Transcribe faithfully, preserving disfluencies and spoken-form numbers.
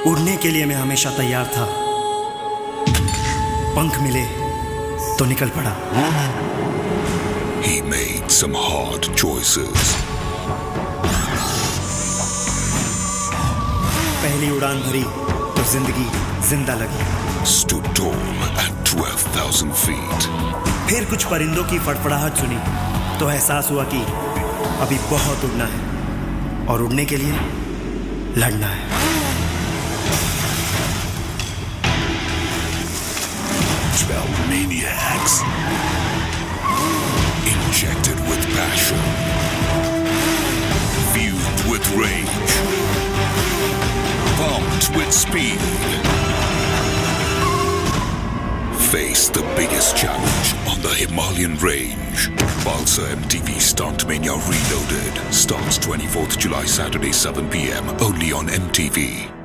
उड़ने के लिए मैं हमेशा तैयार था, पंख मिले तो निकल पड़ा। He made some hard choices. पहली उड़ान भरी तो जिंदगी जिंदा लगी। Stood tall at twelve thousand feet. फिर कुछ परिंदों की फड़फड़ाहट सुनी तो एहसास हुआ कि अभी बहुत उड़ना है और उड़ने के लिए लड़ना है। Twelve maniacs, injected with passion, fueled with rage, pumped with speed. Face the biggest challenge on the Himalayan range. Balsa M T V Stuntmania Reloaded starts twenty-fourth July, Saturday, seven p m only on M T V.